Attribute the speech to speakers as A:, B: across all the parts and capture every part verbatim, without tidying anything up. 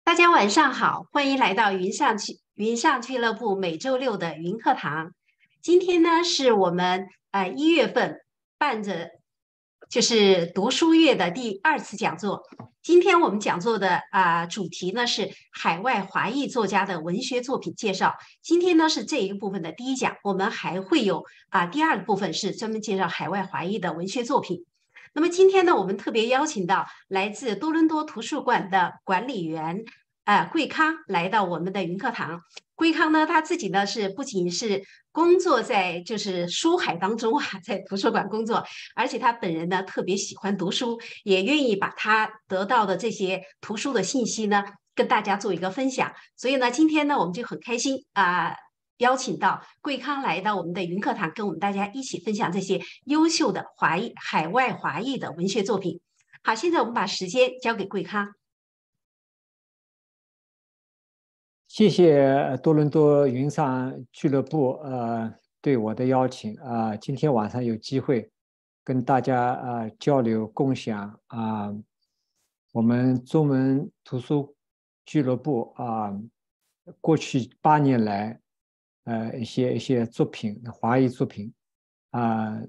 A: 大家晚上好，欢迎来到云上俱云上俱乐部每周六的云课堂。今天呢，是我们呃一月份办着就是读书月的第二次讲座。今天我们讲座的啊、呃主题呢是海外华裔作家的文学作品介绍。今天呢是这一个部分的第一讲，我们还会有啊、第二个部分是专门介绍海外华裔的文学作品。那么今天呢，我们特别邀请到来自多伦多图书馆的管理员，呃，桂康来到我们的云课堂。桂康呢，他自己呢是不仅是工作在就是书海当中啊，在图书馆工作，而且他本人呢特别喜欢读书，也愿意把他得到的这些图书的信息呢跟大家做一个分享。所以呢，今天呢，我们就很开心啊、邀请到桂康来到我们的云课堂，跟我们大家一起分享这些优秀的华裔、海外华裔的文学作品。好，现在我们把时间交给桂康。
B: 谢谢多伦多云上俱乐部呃对我的邀请啊、呃，今天晚上有机会跟大家呃交流共享啊、呃，我们中文图书俱乐部啊、呃，过去八年来呃一些一些作品，华裔作品啊、呃，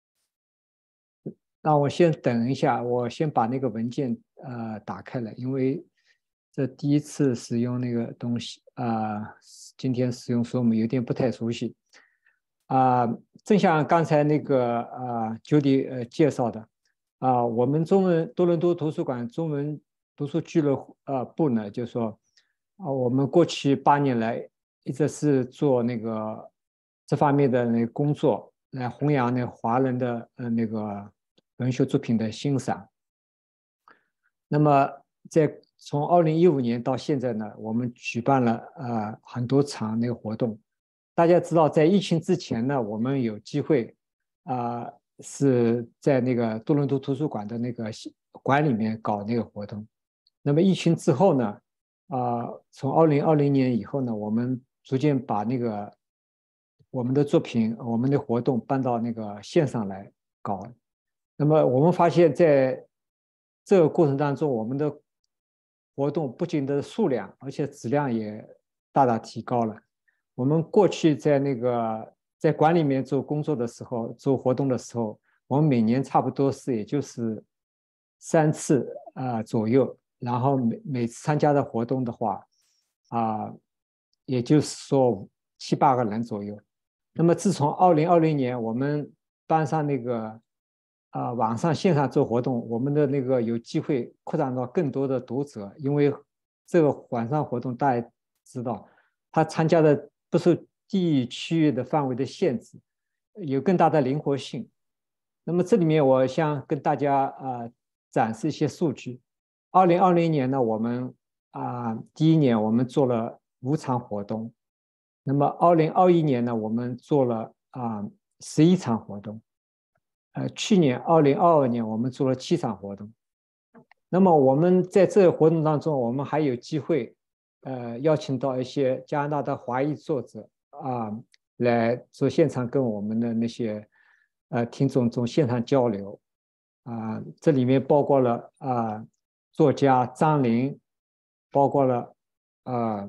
B: 那我先等一下，我先把那个文件呃打开来，因为这第一次使用那个东西啊、呃，今天使用所以我们有点不太熟悉啊、呃。正像刚才那个啊 Judy 呃介绍的啊、呃，我们中文多伦多图书馆中文读书俱乐呃部呢，就是说啊、呃，我们过去八年来一直是做那个这方面的那个工作，来弘扬那华人的呃那个文学作品的欣赏。那么在从二零一五年到现在呢，我们举办了呃很多场那个活动。大家知道，在疫情之前呢，我们有机会啊、呃、是在那个多伦多图书馆的那个馆里面搞那个活动。那么疫情之后呢，啊、呃、从二零二零年以后呢，我们逐渐把那个我们的作品、我们的活动搬到那个线上来搞。那么我们发现，在这个过程当中，我们的活动不仅的数量，而且质量也大大提高了。我们过去在那个在馆里面做工作的时候，做活动的时候，我们每年差不多是也就是三次啊、呃、左右，然后每每次参加的活动的话啊、呃，也就是说七八个人左右。那么自从二零二零年我们搬上那个啊、呃、网上线上做活动，我们的那个有机会扩展到更多的读者，因为这个网上活动大家知道，他参加的不受地域区域的范围的限制，有更大的灵活性。那么这里面我想跟大家啊、呃、展示一些数据。二零二零年呢，我们啊、呃、第一年我们做了五场活动。那么二零二一年呢，我们做了啊十一场活动，呃，去年二零二二年我们做了七场活动。那么我们在这个活动当中，我们还有机会，呃，邀请到一些加拿大的华裔作者啊，来做现场跟我们的那些呃听众做现场交流啊，这里面包括了啊作家张琳，包括了啊。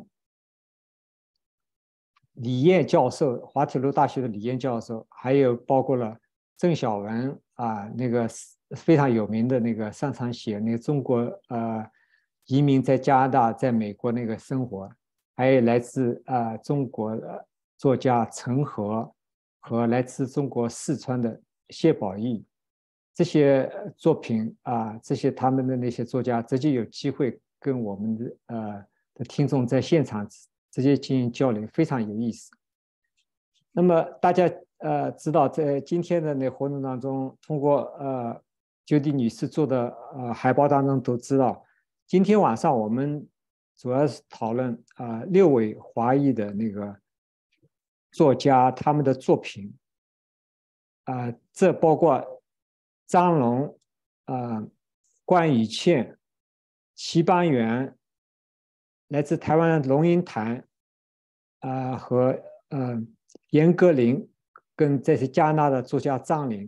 B: 李燕教授，滑铁卢大学的李燕教授，还有包括了郑晓文啊，那个非常有名的那个擅长写那个中国呃移民在加拿大、在美国那个生活，还有来自啊、呃、中国的作家陈和和来自中国四川的谢宝义，这些作品啊，这些他们的那些作家直接有机会跟我们的呃的听众在现场直接进行交流，非常有意思。那么大家呃知道，在今天的那活动当中，通过呃Judy女士做的呃海报当中都知道，今天晚上我们主要是讨论啊、呃、六位华裔的那个作家他们的作品啊、呃，这包括张龙啊、呃、关宇倩、齐邦媛，来自台湾的龙应台啊、呃、和呃严歌苓，跟这些加拿大的作家张琳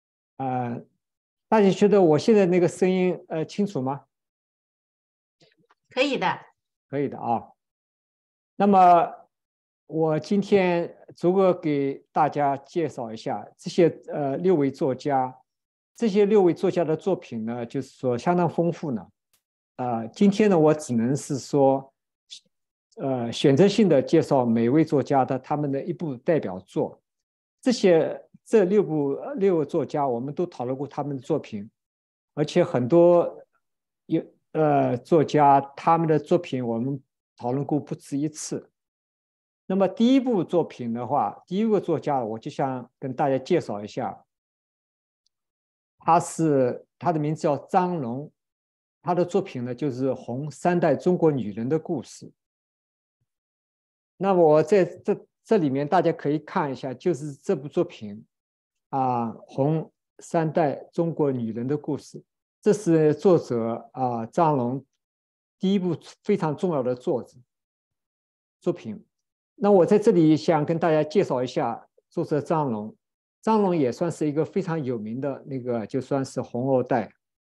B: 啊、呃，大家觉得我现在那个声音呃清楚吗？
A: 可以的。
B: 可以的啊。那么我今天逐个给大家介绍一下这些呃六位作家，这些六位作家的作品呢，就是说相当丰富呢。啊、呃，今天呢，我只能是说，呃，选择性的介绍每位作家的他们的一部代表作。这些这六部六位作家，我们都讨论过他们的作品，而且很多有呃作家他们的作品我们讨论过不止一次。那么第一部作品的话，第一个作家我就想跟大家介绍一下，他是他的名字叫张龙，他的作品呢就是红三代中国女人的故事。那我在这这里面大家可以看一下，就是这部作品啊，红三代中国女人的故事，这是作者啊张龙第一部非常重要的作者作品。那我在这里想跟大家介绍一下作者张龙。张龙也算是一个非常有名的那个，就算是红二代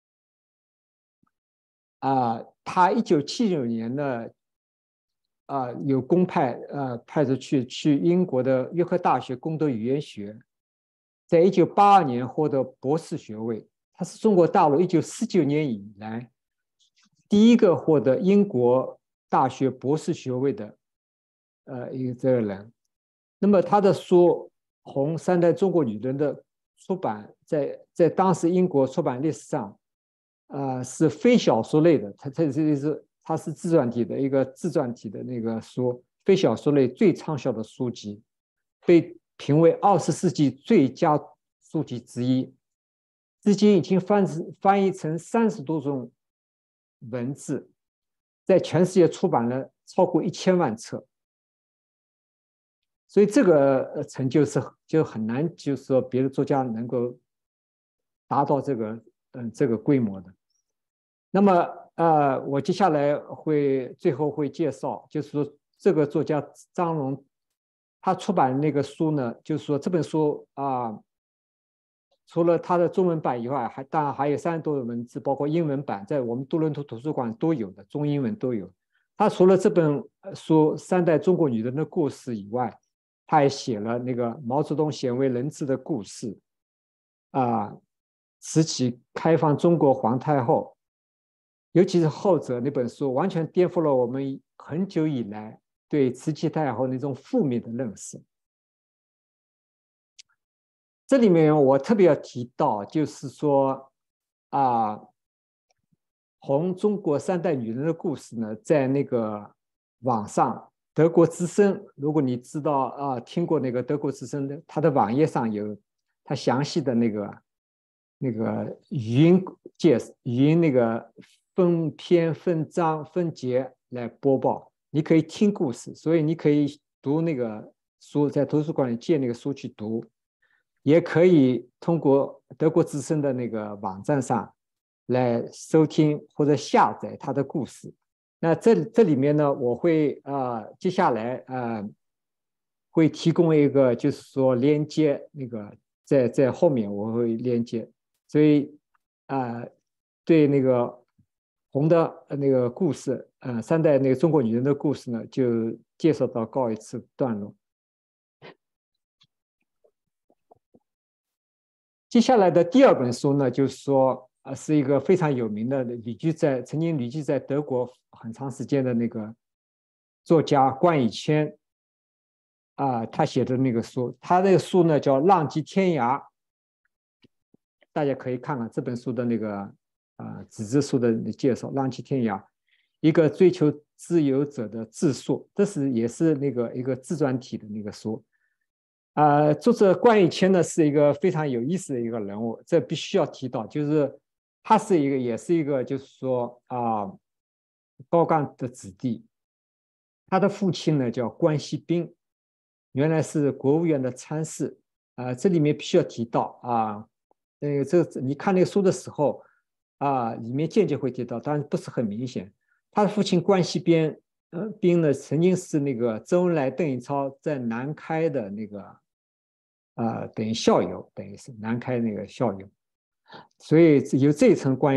B: 啊。他一九七九年呢，啊有公派呃派出去去英国的约克大学攻读语言学，在一九八二年获得博士学位。他是中国大陆一九四九年以来第一个获得英国大学博士学位的呃一个这个人。那么他的书《红三代中国女人》的出版在在当时英国出版历史上，呃是非小说类的，它它是它是自传体的一个自传体的那个书，非小说类最畅销的书籍，被评为二十世纪最佳书籍之一，至今已经翻翻译成三十多种文字，在全世界出版了超过一千万册。所以这个成就是就很难，就是说别的作家能够达到这个嗯这个规模的。那么呃，我接下来会最后会介绍，就是说这个作家张龙，他出版的那个书呢，就是说这本书啊，除了他的中文版以外，还当然还有三十多种文字，包括英文版，在我们多伦多图书馆都有的，中英文都有。他除了这本书《三代中国女人的故事》以外，他也写了那个毛泽东鲜为人知的故事，啊，慈禧开放中国皇太后，尤其是后者那本书，完全颠覆了我们很久以来对慈禧太后那种负面的认识。这里面我特别要提到，就是说啊，红中国三代女人的故事呢，在那个网上。德国之声，如果你知道啊，听过那个德国之声的，它的网页上有它详细的那个那个语音介语音那个分篇分章分节来播报，你可以听故事，所以你可以读那个书，在图书馆里借那个书去读，也可以通过德国之声的那个网站上来收听或者下载它的故事。那这这里面呢，我会呃接下来呃会提供一个，就是说连接那个在在后面我会连接，所以啊、呃、对那个红的那个故事，呃三代那个中国女人的故事呢，就介绍到告一次段落。接下来的第二本书呢，就是说。呃，是一个非常有名的旅居在曾经旅居在德国很长时间的那个作家关以谦啊、呃，他写的那个书，他那个书呢叫《浪迹天涯》，大家可以看看这本书的那个啊、呃、纸质书的介绍，《浪迹天涯》，一个追求自由者的自述，这是也是那个一个自传体的那个书。啊、呃，作者关以谦呢是一个非常有意思的一个人物，这必须要提到，就是。他是一个，也是一个，就是说啊，高干的子弟。他的父亲呢叫关锡彬，原来是国务院的参事。啊、呃，这里面必须要提到啊，那个这个你看那个书的时候啊，里面间接会提到，但是不是很明显。他的父亲关锡彬，呃，彬呢曾经是那个周恩来、邓颖超在南开的那个啊、呃，等于校友，等于是南开那个校友。所以有这一层关系，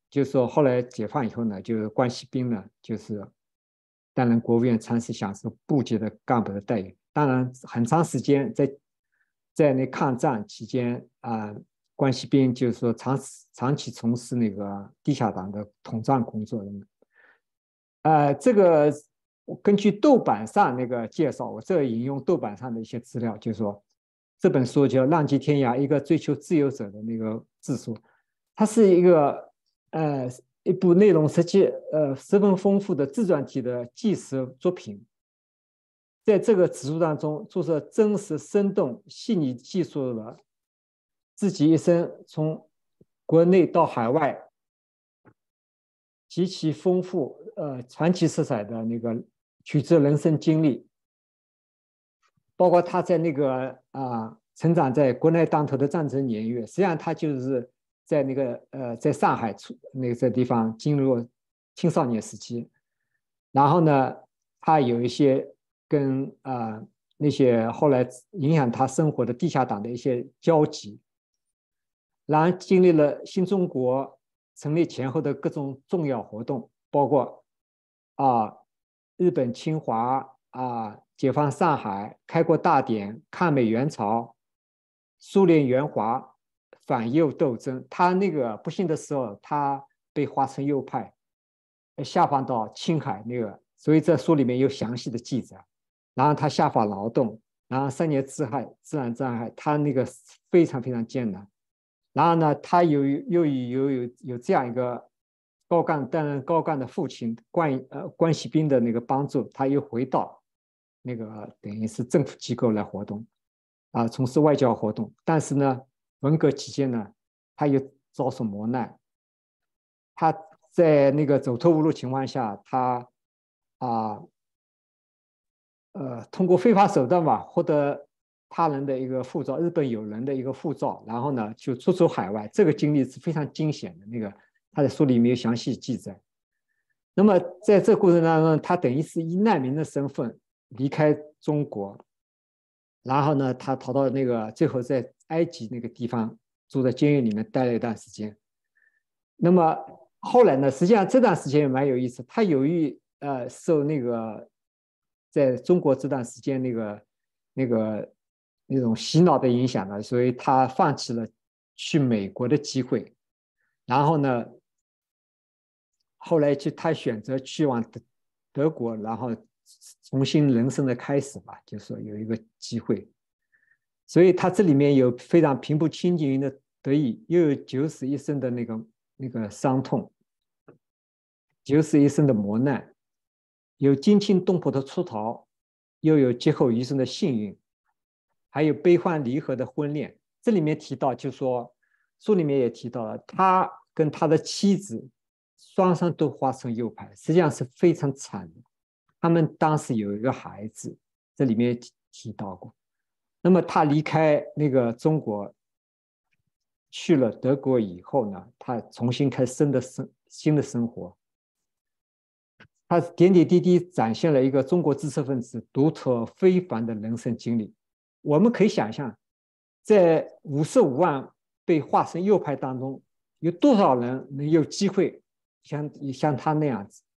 B: 就是说后来解放以后呢，就是关系兵呢，就是担任国务院常侍，享受部级的干部的待遇。当然，很长时间在在那抗战期间啊、呃，关系兵就是说长长期从事那个地下党的统战工作的。呃，这个根据豆瓣上那个介绍，我这引用豆瓣上的一些资料，就是说这本书叫《浪迹天涯：一个追求自由者的那个自述》，它是一个呃一部内容实际呃十分丰富的自传体的纪实作品。在这个指数当中，作者真实、生动、细腻记述了自己一生从国内到海外极其丰富、呃传奇色彩的那个曲折人生经历，包括他在那个啊、呃、成长在国内当头的战争年月，实际上他就是在那个呃在上海出那个这地方进入青少年时期，然后呢，他有一些跟啊、呃、那些后来影响他生活的地下党的一些交集，然后经历了新中国成立前后的各种重要活动，包括啊日本侵华啊解放上海、开国大典、抗美援朝、苏联援华、反右斗争。他那个不幸的时候，他被划成右派，下放到青海那个，所以这书里面有详细的记载。然后他下放劳动，然后三年自害自然灾害，他那个非常非常艰难。然后呢，他有又有有有这样一个高干担任高干的父亲关呃关系兵的那个帮助，他又回到那个等于是政府机构来活动啊、呃，从事外交活动。但是呢，文革期间呢，他又遭受磨难。他在那个走投无路情况下，他啊呃通过非法手段吧获得他人的一个护照，日本友人的一个护照，然后呢就出走海外。这个经历是非常惊险的，那个他在书里面有详细记载。那么在这个过程当中，他等于是以难民的身份离开中国，然后呢，他逃到那个最后在埃及那个地方住在监狱里面待了一段时间。那么后来呢，实际上这段时间也蛮有意思。他由于呃受那个在中国这段时间那个那个那种洗脑的影响呢，所以他放弃了去美国的机会。然后呢，后来就他选择去往德德国，然后重新人生的开始吧，就是说有一个机会。所以他这里面有非常平步青云的得意，又有九死一生的那个那个伤痛，九死一生的磨难，有惊心动魄的出逃，又有劫后余生的幸运，还有悲欢离合的婚恋。这里面提到，就是说书里面也提到了，他跟他的妻子双双都划成右派，实际上是非常惨的。他们当时有一个孩子，这里面提到过。那么他离开那个中国，去了德国以后呢，他重新开始新的生新的生活。他点点滴滴展现了一个中国知识分子独特非凡的人生经历。我们可以想象，在五十五万被划成右派当中，有多少人能有机会像像他那样子？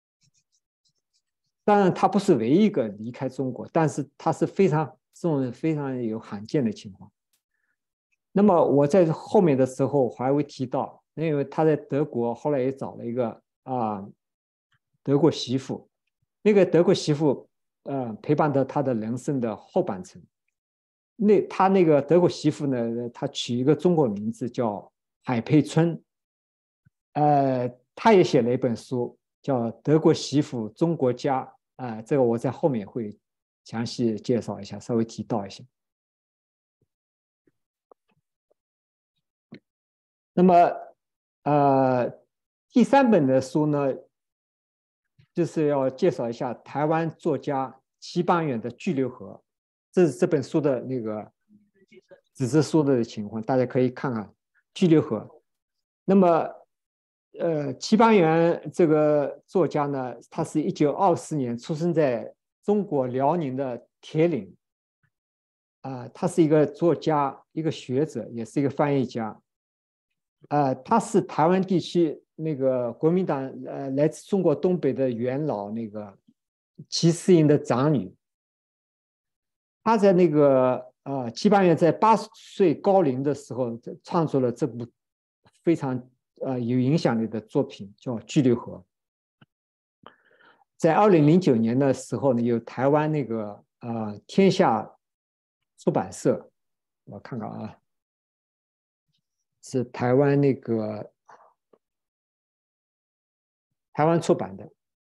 B: 当然，他不是唯一一个离开中国，但是他是非常这种非常有罕见的情况。那么我在后面的时候还会提到，因为他在德国后来也找了一个啊、呃、德国媳妇，那个德国媳妇呃陪伴着他的人生的后半程。那他那个德国媳妇呢，他取一个中国名字叫海佩春，呃，他也写了一本书叫《德国媳妇中国家》啊、呃，这个我在后面会详细介绍一下，稍微提到一下。那么，呃，第三本的书呢，就是要介绍一下台湾作家齐邦媛的《巨流河》，这是这本书的那个纸质书的情况，大家可以看看《巨流河》。那么，呃，齐邦媛这个作家呢，他是一九二四年出生在中国辽宁的铁岭，啊、呃，他是一个作家，一个学者，也是一个翻译家。 呃，他是台湾地区那个国民党呃来自中国东北的元老那个齐思营的长女。他在那个呃戚半月在八十岁高龄的时候，创作了这部非常呃有影响力的作品，叫《巨流河》。在二零零九年的时候呢，有台湾那个呃天下出版社，我看看啊，是台湾那个台湾出版的。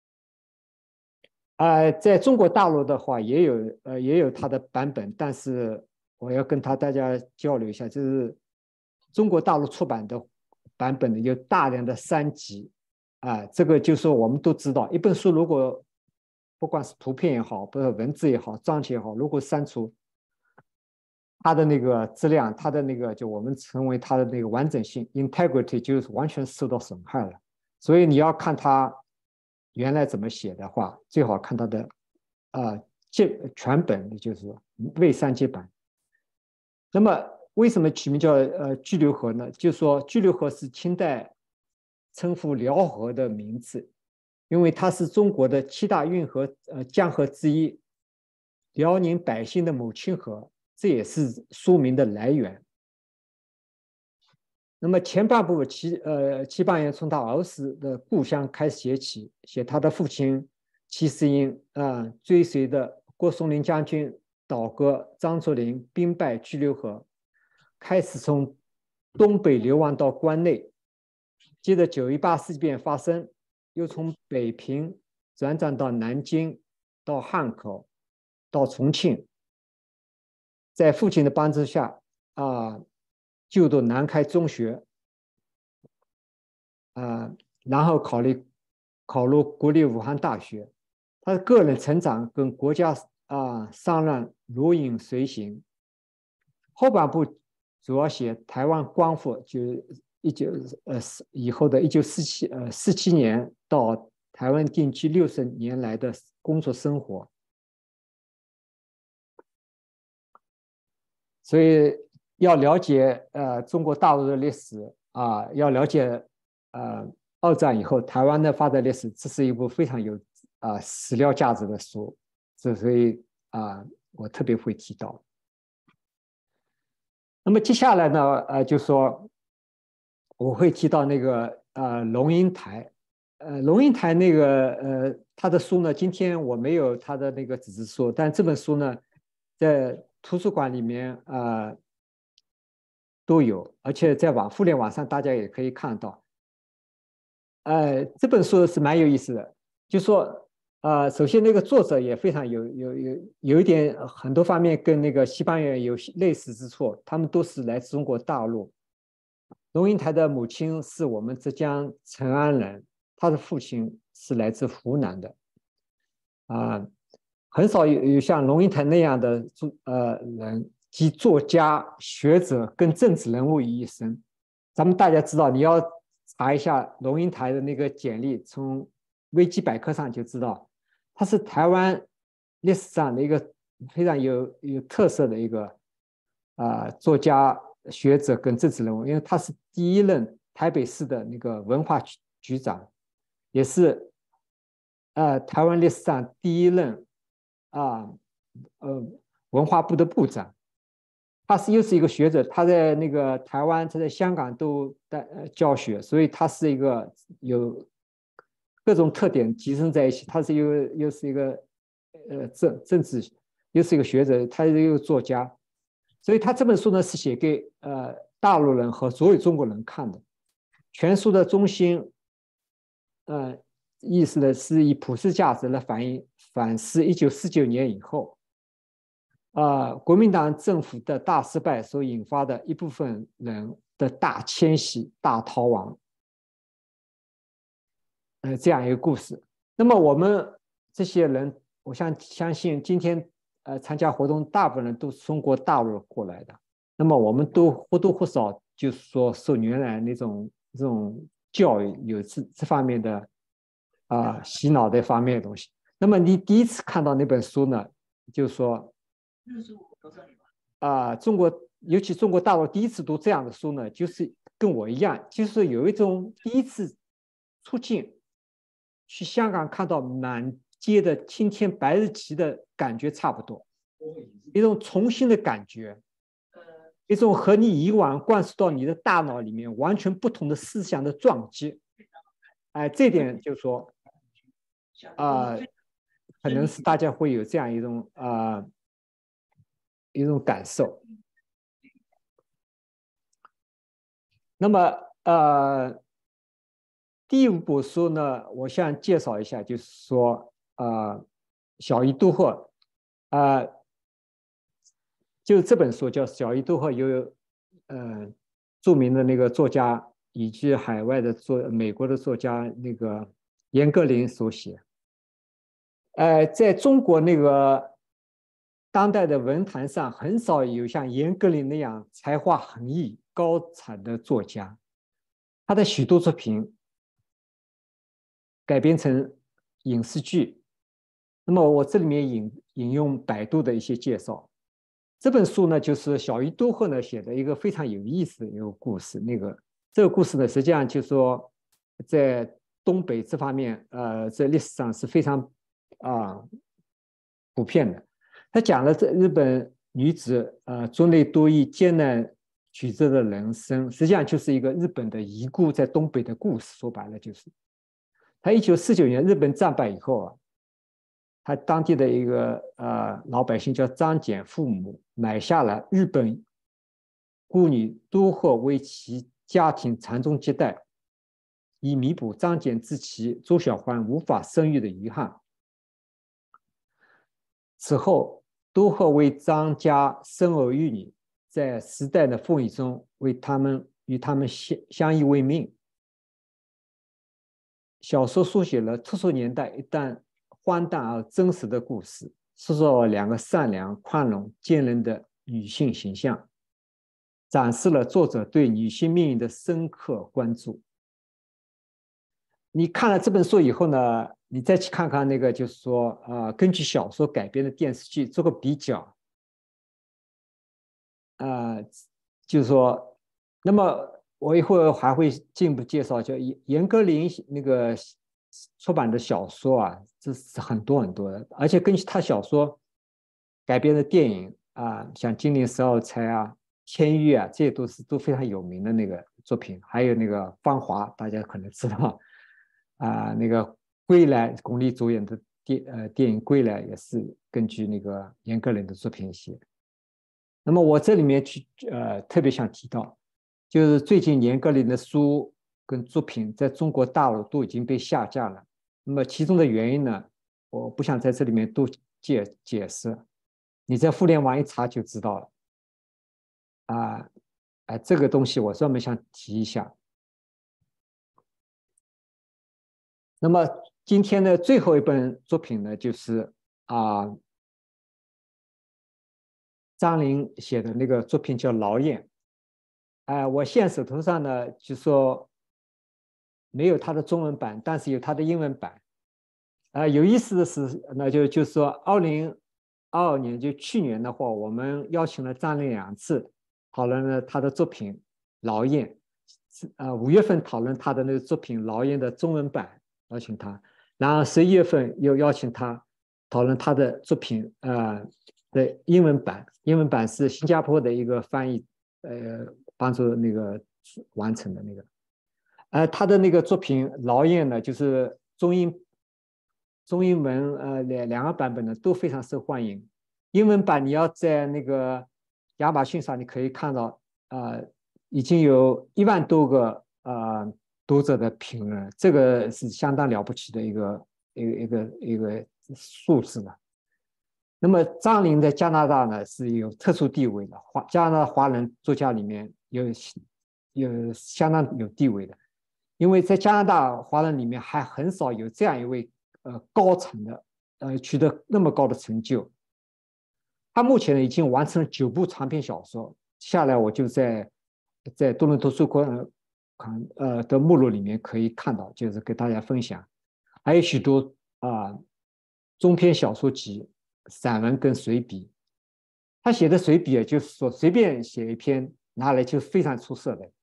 B: 啊、呃，在中国大陆的话也有呃也有它的版本，但是我要跟他大家交流一下，就是中国大陆出版的版本呢有大量的删辑啊、呃，这个就是说我们都知道，一本书如果不管是图片也好，不是文字也好，章节也好，如果删除，它的那个质量，它的那个就我们称为它的那个完整性 integrity 就是完全受到损害了。所以你要看它原来怎么写的话，最好看它的呃全本，就是未删节版。那么为什么取名叫呃巨流河呢？就是说巨流河是清代称呼辽河的名字，因为它是中国的七大运河呃江河之一，辽宁百姓的母亲河，这也是书名的来源。那么前半部齐呃齐半元从他儿时的故乡开始写起，写他的父亲齐思英啊、呃、追随的郭松龄将军倒戈张作霖兵败巨流河，开始从东北流亡到关内，接着九一八事变发生，又从北平转战到南京，到汉口，到重庆，在父亲的帮助下啊。呃就读南开中学，呃，然后考虑考入国立武汉大学。他的个人成长跟国家啊、呃、上任如影随形。后半部主要写台湾光复，就一九呃以后的一九四七呃四七年到台湾定居六十年来的工作生活。所以要了解呃中国大陆的历史啊，要了解呃二战以后台湾的发展历史，这是一部非常有啊史料价值的书，所以啊我特别会提到。那么接下来呢，呃就说我会提到那个呃龙应台，呃龙应台那个呃他的书呢，今天我没有他的那个纸质书，但这本书呢在图书馆里面啊、呃、都有，而且在网互联网上大家也可以看到。呃，这本书是蛮有意思的，就说呃，首先那个作者也非常有有有有一点很多方面跟那个西班牙有类似之处，他们都是来自中国大陆。龙应台的母亲是我们浙江陈安人，他的父亲是来自湖南的。啊、呃，很少有有像龙应台那样的呃人，集作家、学者跟政治人物于一身。咱们大家知道，你要查一下龙应台的那个简历，从维基百科上就知道，他是台湾历史上的一个非常有有特色的一个啊、呃、作家、学者跟政治人物，因为他是第一任台北市的那个文化局局长，也是呃台湾历史上第一任啊呃文化部的部长。他是又是一个学者，他在那个台湾，他在香港都在教学，所以他是一个有各种特点集成在一起。他是又又是一个呃政政治，又是一个学者，他又是作家，所以他这本书呢是写给呃大陆人和所有中国人看的。全书的中心，呃，意思呢是以普世价值来反映反思一九四九年以后。呃，国民党政府的大失败所引发的一部分人的大迁徙、大逃亡，呃，这样一个故事。那么我们这些人，我相相信今天呃参加活动，大部分人都是中国大陆过来的。那么我们都或多或少就是说受原来那种这种教育有这这方面的啊、呃、洗脑的方面的东西。那么你第一次看到那本书呢，就是说。啊、呃，中国尤其中国大陆第一次读这样的书呢，就是跟我一样，就是有一种第一次出境去香港看到满街的青天白日旗的感觉差不多，一种重新的感觉，一种和你以往灌输到你的大脑里面完全不同的思想的撞击。哎，这点就是说，啊、呃，可能是大家会有这样一种啊、呃、一种感受。那么呃，第五部书呢，我想介绍一下，就是说呃，小鱼都贺，呃，就这本书叫《小鱼都贺》，由呃著名的那个作家以及海外的作美国的作家那个严歌苓所写。呃，在中国那个当代的文坛上，很少有像严歌苓那样才华横溢、高产的作家。他的许多作品改编成影视剧。那么我这里面引引用百度的一些介绍。这本书呢，就是小鱼都贺呢写的一个非常有意思的一个故事。那个这个故事呢，实际上就是说，在东北这方面，呃，在历史上是非常啊普遍的。他讲了这日本女子呃竹内多益艰难曲折的人生，实际上就是一个日本的遗孤在东北的故事。说白了就是，他一九四九年日本战败以后啊，他当地的一个呃老百姓叫张謇父母买下了日本孤女都贺为其家庭传宗接代，以弥补张謇之妻周小欢无法生育的遗憾。此后，都贺为张家生儿育女，在时代的风雨中为他们与他们相相依为命。小说书写了特殊年代一段荒诞而真实的故事，塑造了两个善良、宽容、坚韧的女性形象，展示了作者对女性命运的深刻关注。你看了这本书以后呢，你再去看看那个，就是说，呃，根据小说改编的电视剧，做个比较，呃，就是说，那么我一会儿还会进一步介绍，叫严严歌苓那个出版的小说啊，这是很多很多的，而且根据他小说改编的电影啊，像《金陵十二钗》啊、《千玉》啊，这些都是都非常有名的那个作品。还有那个《芳华》，大家可能知道啊，那个归来巩俐主演的电呃电影《归来》也是根据那个严歌苓的作品写。那么我这里面去呃特别想提到，就是最近严歌苓的书跟作品在中国大陆都已经被下架了。那么其中的原因呢，我不想在这里面多解解释，你在互联网一查就知道了。啊，哎，这个东西我专门想提一下。那么今天的最后一本作品呢，就是啊。张玲写的那个作品叫《劳燕》，哎、呃，我现在手头上呢，就说没有它的中文版，但是有它的英文版。啊、呃，有意思的是，那就就是说，二零二二年就去年的话，我们邀请了张玲两次，讨论了他的作品《劳燕》，呃，五月份讨论他的那个作品《劳燕》的中文版，邀请他，然后十一月份又邀请他讨论他的作品，呃。的英文版，英文版是新加坡的一个翻译，呃，帮助那个完成的那个，呃，他的那个作品《劳燕》呢，就是中英中英文呃两两个版本呢都非常受欢迎。英文版你要在那个亚马逊上你可以看到，呃，已经有一万多个呃读者的评论，这个是相当了不起的一个一个一个一个数字了。那么张玲在加拿大呢是有特殊地位的，华加拿大华人作家里面有有相当有地位的，因为在加拿大华人里面还很少有这样一位呃高产的呃取得那么高的成就。他目前呢已经完成了九部长篇小说，下来我就在在多伦图书馆看呃的目录里面可以看到，就是给大家分享，还有许多啊、呃、中篇小说集。散文跟随笔，他写的随笔啊，就是说随便写一篇拿来就非常出色的。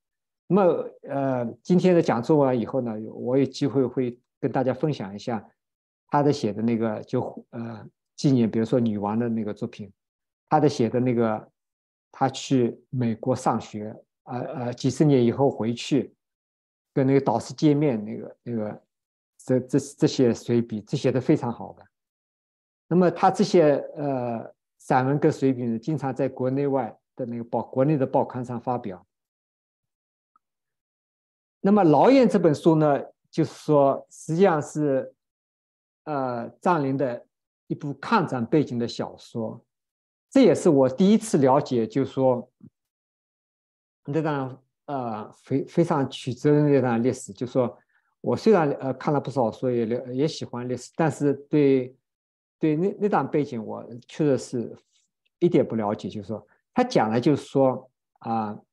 B: 那么呃，今天的讲座完以后呢，我有机会会跟大家分享一下他的写的那个就呃纪念，比如说女王的那个作品，他的写的那个他去美国上学，呃呃几十年以后回去跟那个导师见面，那个那个这这这些随笔，这写的非常好的。那么他这些呃散文跟随笔呢，经常在国内外的那个报国内的报刊上发表。那么《劳燕》这本书呢，就是说实际上是呃张陵的一部抗战背景的小说，这也是我第一次了解，就是说那段呃非非常曲折的那段历史。就是说我虽然呃看了不少书，也了也喜欢历史，但是对对那那段背景我确实是一点不了解。就是说他讲的就是说啊、呃，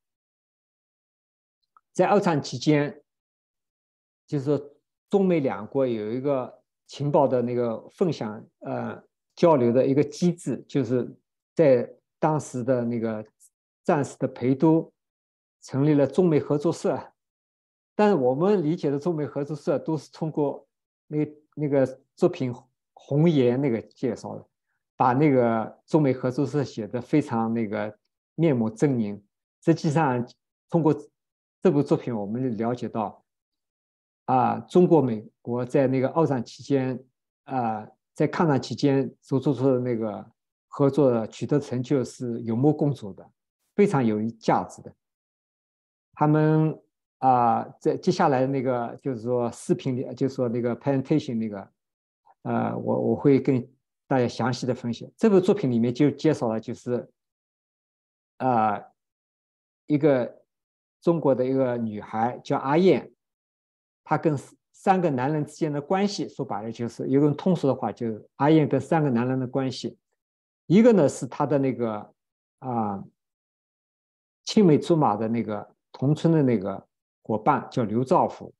B: 在二战期间，就是说中美两国有一个情报的那个分享呃交流的一个机制，就是在当时的那个战时的陪都成立了中美合作社。但是我们理解的中美合作社都是通过那那个作品红岩那个介绍的，把那个中美合作社写的非常那个面目狰狞。实际上通过这部作品我们了解到啊，中国美国在那个二战期间啊，在抗战期间所做出的那个合作取得成就是有目共睹的，非常有价值的。他们啊，在接下来那个就是说视频里，就是说那个 presentation 那个，呃，我我会跟大家详细的分析。这部作品里面就介绍了，就是啊，一个中国的一个女孩叫阿燕，她跟三个男人之间的关系，说白了就是有个通俗的话，就是阿燕跟三个男人的关系。一个呢是她的那个啊青梅竹马的那个同村的那个伙伴叫刘兆福。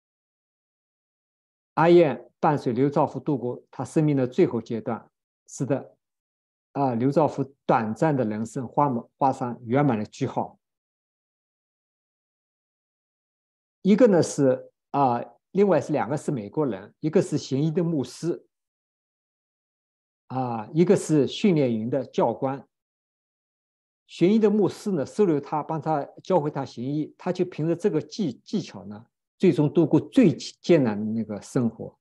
B: 阿燕伴随刘兆福度过他生命的最后阶段，使得啊刘兆福短暂的人生画画上圆满的句号。一个呢是啊，另外是两个是美国人，一个是行医的牧师啊，一个是训练营的教官。行医的牧师呢收留他，帮他教会他行医，他就凭着这个技技巧呢，最终度过最艰难的那个生活，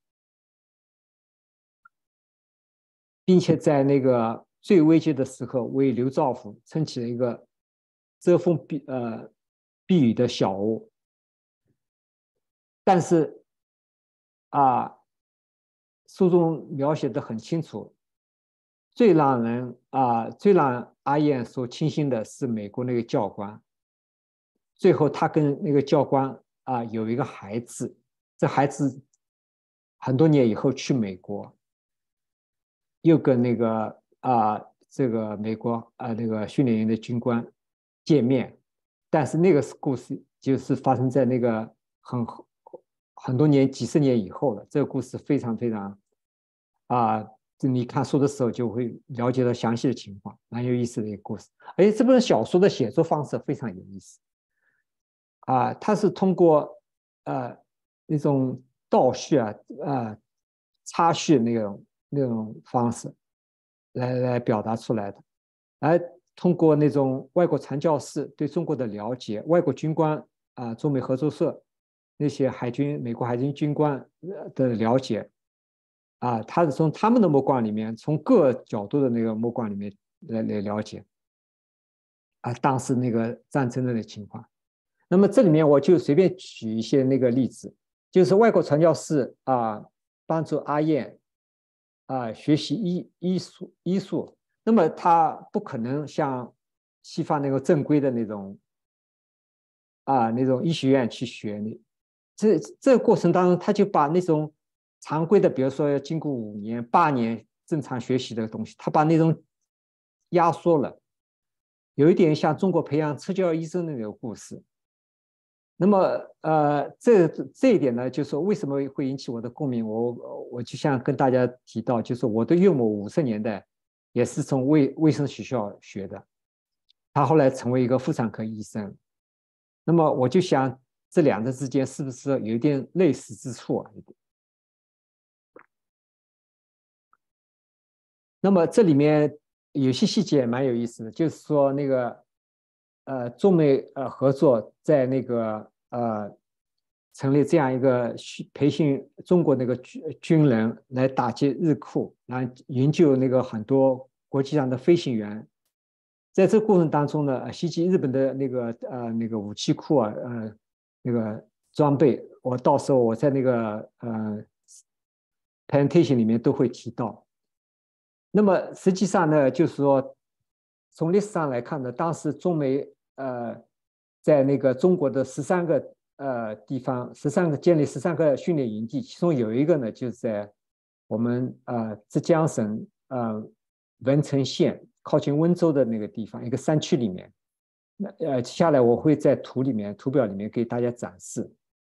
B: 并且在那个最危急的时候为刘兆福撑起了一个遮风避呃避雨的小屋。但是啊，书中描写的很清楚，最让人啊最让阿燕所倾心的是美国那个教官。最后他跟那个教官啊有一个孩子，这孩子很多年以后去美国，又跟那个啊这个美国啊那个训练营的军官见面。但是那个故事就是发生在那个很很多年几十年以后了。这个故事非常非常啊，你看书的时候就会了解到详细的情况，蛮有意思的一个故事。而且这本小说的写作方式非常有意思啊，它是通过呃那种倒叙啊啊插叙那种那种方式来来表达出来的。而通过那种外国传教士对中国的了解，外国军官啊，中美合作社那些海军美国海军军官的了解啊，他是从他们的目光里面，从各角度的那个目光里面来来了解啊当时那个战争的那情况。那么这里面我就随便举一些那个例子，就是外国传教士啊帮助阿燕啊学习医医术医术。那么他不可能像西方那个正规的那种啊那种医学院去学。你这这个过程当中，他就把那种常规的，比如说要经过五年、八年正常学习的东西，他把那种压缩了，有一点像中国培养特教医生的那个故事。那么呃，这这一点呢，就是为什么会引起我的共鸣？我我就像跟大家提到，就是我的岳母五十年代也是从卫卫生学校学的，他后来成为一个妇产科医生。 那么我就想这两者之间是不是有一点类似之处啊？那么这里面有些细节蛮有意思的，就是说那个呃中美呃合作在那个呃成立这样一个培训中国那个军军人来打击日库，然后营救那个很多国际上的飞行员。在这个过程当中呢，袭击日本的那个呃那个武器库啊，呃那个装备，我到时候我在那个呃 presentation 里面都会提到。那么实际上呢，就是说从历史上来看呢，当时中美呃在那个中国的十三个呃地方，十三个建立十三个训练营地，其中有一个呢就是在我们呃浙江省呃文成县靠近温州的那个地方，一个山区里面。那呃，接下来我会在图里面、图表里面给大家展示。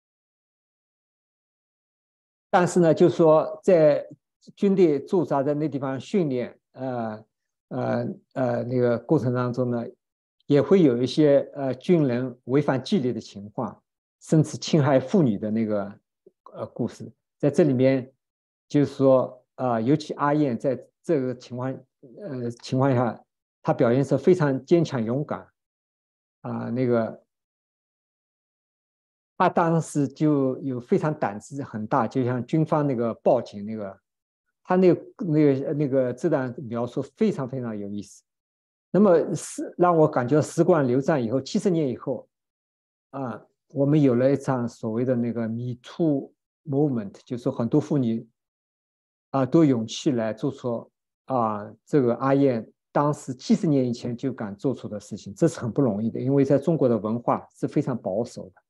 B: 但是呢，就是说在军队驻扎在那地方训练，呃呃呃那个过程当中呢，也会有一些呃军人违反纪律的情况，甚至侵害妇女的那个呃故事。在这里面，就是说啊、呃，尤其阿燕在这个情况呃情况下，她表现是非常坚强勇敢啊、呃，那个。他当时就有非常胆子很大，就像军方那个报警那个，他那个那个那个这段描述非常非常有意思。那么是让我感觉时光流转以后，七十年以后，啊，我们有了一场所谓的那个 Me Too Movement，就是很多妇女啊都有勇气来做出啊这个阿燕当时七十年以前就敢做出的事情，这是很不容易的，因为在中国的文化是非常保守的。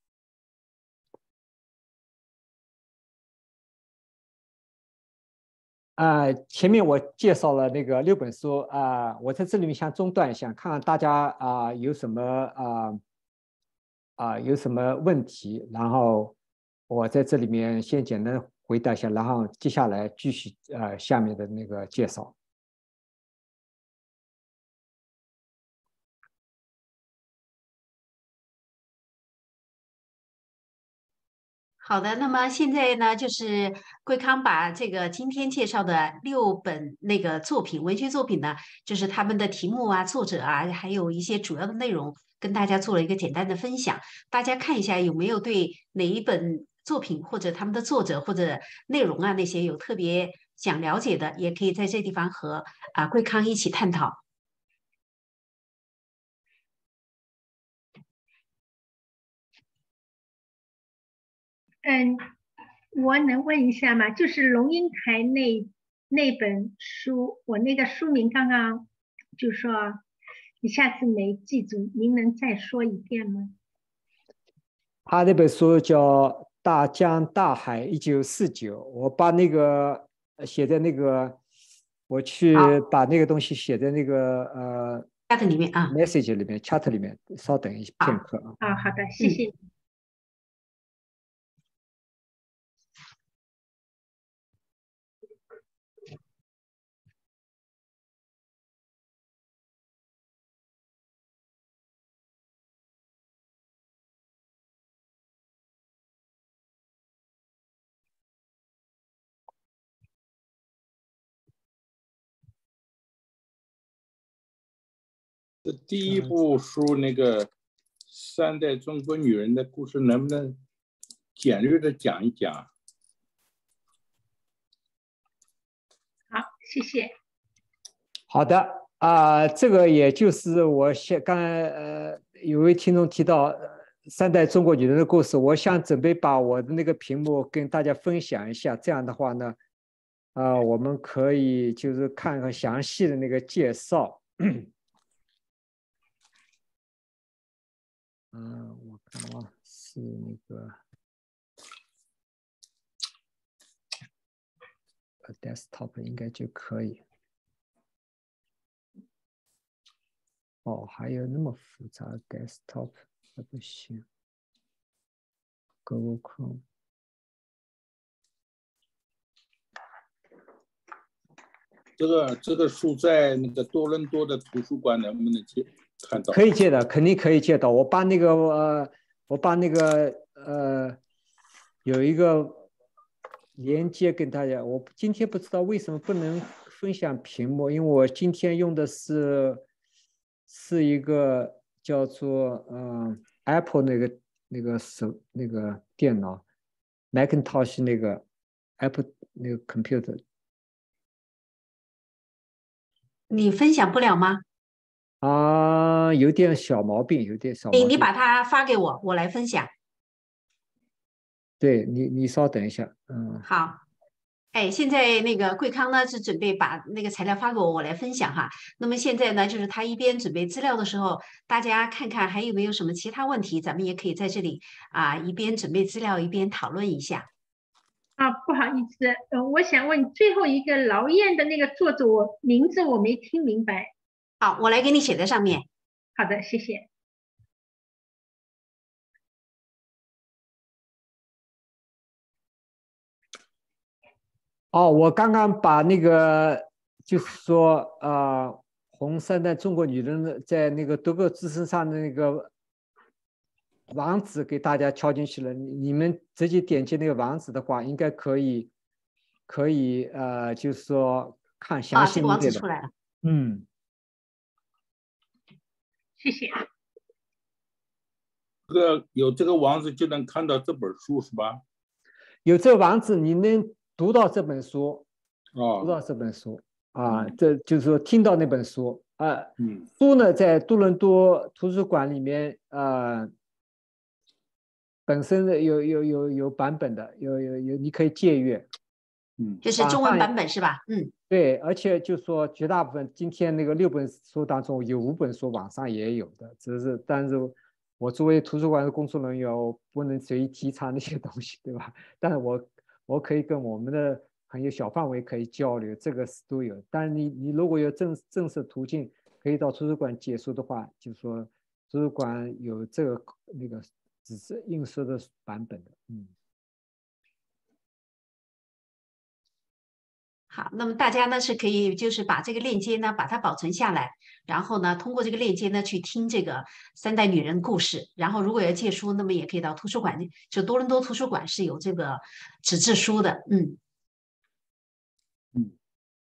B: 啊、呃，前面我介绍了那个六本书啊、呃，我在这里面想中断一下，看看大家啊、呃、有什么啊啊、呃、有什么问题，然后我在这里面先简单回答一下，然后接下来继续呃下面的那个介绍。
A: 好的，那么现在呢，就是贵康把这个今天介绍的六本那个作品，文学作品呢，就是他们的题目啊、作者啊，还有一些主要的内容，跟大家做了一个简单的分享。大家看一下有没有对哪一本作品或者他们的作者或者内容啊那些有特别想了解的，也可以在这地方和啊贵康一起探讨。
C: 嗯，我能问一下吗？就是龙应台那那本书，我那个书名刚刚就说一下子没记住，您能再说一遍吗？
B: 他那本书叫《大江大海一九四九》，我把那个写在那个，我去
A: 好
B: 把那个东西写在那个呃
A: ，chat 里面啊，
B: message 里面 chat 里面，稍等一片
A: 好，
B: 刻啊。
C: 啊，好的，谢
A: 嗯。
C: 谢。
D: 这第一部书那个三代中国女人的故事，能不能简略的讲一讲？
C: 好，谢谢。
B: 好的啊、呃，这个也就是我先刚才呃有位听众提到、呃、三代中国女人的故事，我想准备把我的那个屏幕跟大家分享一下，这样的话呢，啊、呃，我们可以就是看看详细的那个介绍。嗯、呃，我看啊，是那个 desktop 应该就可以。哦，还有那么复杂的 desktop 还不行。Google Chrome。
D: 这个这个书在那个多伦多的图书馆能不能借看到？
B: 可以借的，肯定可以借到。我把那个呃我把那个呃有一个连接跟大家。我今天不知道为什么不能分享屏幕，因为我今天用的是是一个叫做呃 Apple 那个那个手那个电脑 Macintosh 那个 Apple 那个 computer。
A: 你分享不了吗？
B: 啊，有点小毛病，有点小毛
A: 哎，
B: 病。
A: 你把它发给我，我来分享。
B: 对你，你稍等一下，嗯。
A: 好，哎，现在那个桂康呢是准备把那个材料发给我，我来分享哈。那么现在呢，就是他一边准备资料的时候，大家看看还有没有什么其他问题，咱们也可以在这里啊一边准备资料一边讨论一下。
C: 啊，不好意思，呃，我想问最后一个劳燕的那个作者，我名字我没听明白。
A: 好，我来给你写在上面。
C: 好的，谢谢。
B: 哦，我刚刚把那个就是说，呃，红三代中国女人的在那个德国之声上的那个网址给大家敲进去了。你你们直接点击那个网址的话，应该可以，可以呃，就是说看详
A: 啊，这个网
B: 细一点的。
A: 址出来了。
B: 嗯，
C: 谢谢。
D: 这个有这个网址就能看到这本书是吧？
B: 有这个网址，你能读到这本书，
D: 哦，
B: 读到这本书啊，这就是说听到那本书啊。
D: 嗯，
B: 书呢在多伦多图书馆里面，呃，本身的有有有有版本的，有有有你可以借阅。
D: 嗯，
A: 这是中文版本是吧？嗯，
B: 对，而且就说绝大部分今天那个六本书当中有五本书网上也有的，只是但是我作为图书馆的工作人员，我不能随意提倡那些东西，对吧？但是我我可以跟我们的朋友小范围可以交流，这个是都有。但是你你如果有正正式途径可以到图书馆借书的话，就是说图书馆有这个那个纸质印刷的版本的，嗯。
A: 好，那么大家呢是可以就是把这个链接呢把它保存下来，然后呢通过这个链接呢去听这个三代女人故事，然后如果要借书，那么也可以到图书馆，就多伦多图书馆是有这个纸质书的，嗯。
D: 嗯。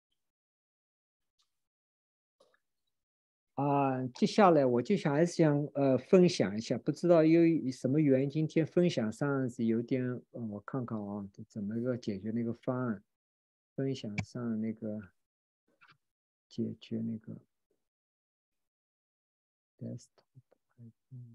B: 啊，接下来我就想还是想呃分享一下，不知道由于什么原因，今天分享上是有点，呃，我看看啊，怎么个解决那个方案？分享上那个解决那个 desktop，嗯，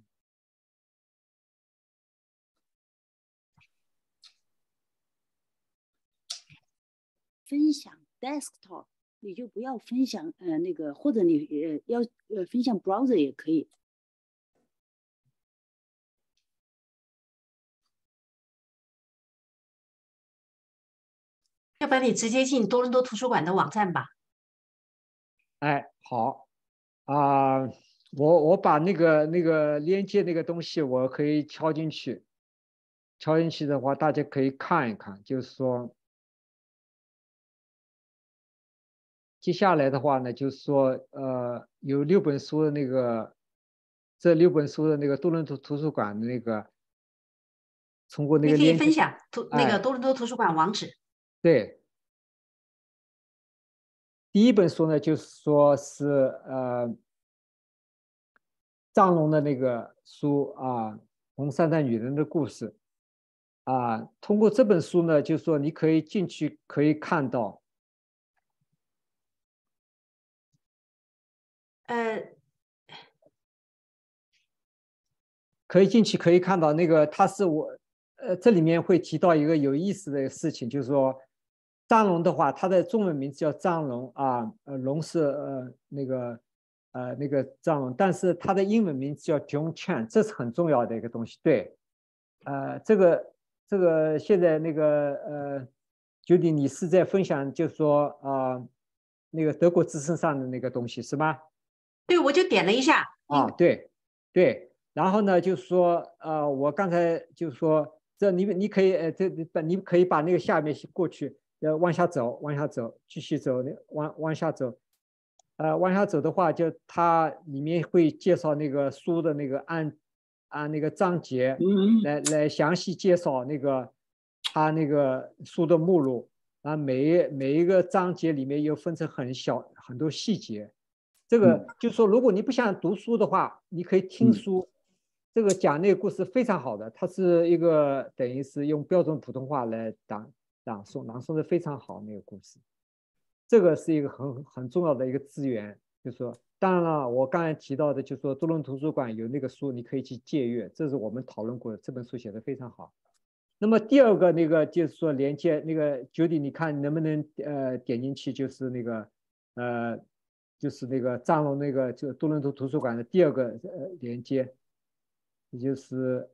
E: 分享 desktop， 你就不要分享呃那个，或者你呃要呃分享 browser 也可以。
A: 要不然你直接进多伦多图书馆的网站吧。
B: 哎，好啊，我我把那个那个连接那个东西我可以敲进去，敲进去的话，大家可以看一看，就是说。接下来的话呢，就是说，呃，有六本书的那个，这六本书的那个多伦多图书馆的那个，通过那
A: 你可以
B: 个链接，
A: 分享图那个
B: 哎，
A: 多伦多图书馆网址。
B: 对，第一本书呢，就是说是呃，张龙的那个书啊，《红三代女人的故事》啊，通过这本书呢，就是说你可以进去可以看到。
A: 呃，
B: 可以进去可以看到那个，它是我，呃，这里面会提到一个有意思的事情，就是说，张龙的话，他的中文名字叫张龙啊，呃，龙是呃那个呃那个张龙，但是他的英文名字叫 John Chan，这是很重要的一个东西。对，呃，这个这个现在那个呃，Judy，你是在分享，就是说啊、呃，那个德国之声上的那个东西是吗？
A: 对，我就点了一下。
B: 啊，对，对，然后呢，就是说，呃，我刚才就是说，这你你可以，呃，这把你可以把那个下面过去，呃，往下走，往下走，继续走，那往往下走，呃，往下走的话，就它里面会介绍那个书的那个按啊那个章节
D: 嗯
B: 来来详细介绍那个他那个书的目录，啊每一每一个章节里面又分成很小很多细节。这个就是说，如果你不想读书的话，你可以听书。这个讲那个故事非常好的，它是一个等于是用标准普通话来朗朗诵，朗诵的非常好那个故事。这个是一个很很重要的一个资源，就是说，当然了，我刚才提到的，就是说多伦图书馆有那个书，你可以去借阅，这是我们讨论过的，这本书写的非常好。那么第二个那个就是说连接那个 Judy， 你看能不能呃点进去，就是那个呃就是那个藏龙那个就多伦多图书馆的第二个呃连接，也就是